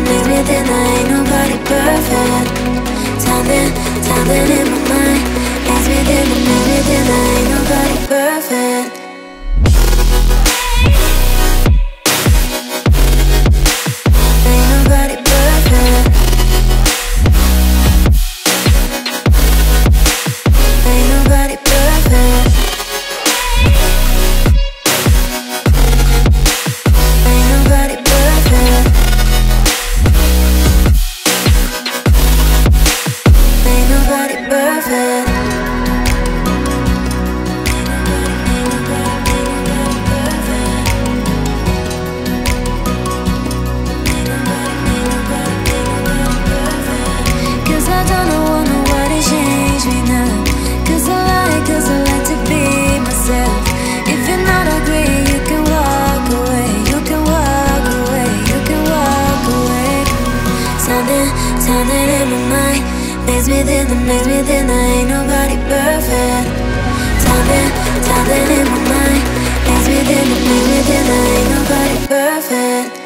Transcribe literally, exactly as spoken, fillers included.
maze within, there ain't nobody perfect. Something, something in my mind, maze within the maze within, there ain't nobody perfect. Ain't nobody perfect. Ain't nobody perfect. Ain't nobody perfect. Ain't nobody perfect. Cause I don't know, want nobody change me now. Cause I like, cause I like to be myself. If you're not agree, you can walk away. You can walk away, you can walk away. Something, something in my mind, maze within the maze within, there ain't nobody perfect. Something, something in my mind, maze within the maze within, there ain't nobody perfect.